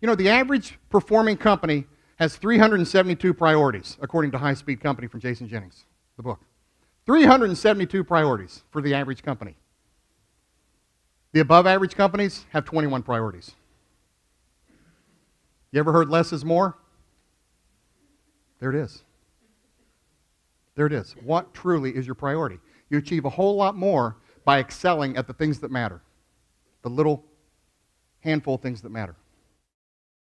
You know, the average performing company has 372 priorities, according to High Speed Company from Jason Jennings, the book. 372 priorities for the average company. The above average companies have 21 priorities. You ever heard less is more? There it is. There it is. What truly is your priority? You achieve a whole lot more by excelling at the things that matter, the little handful of things that matter.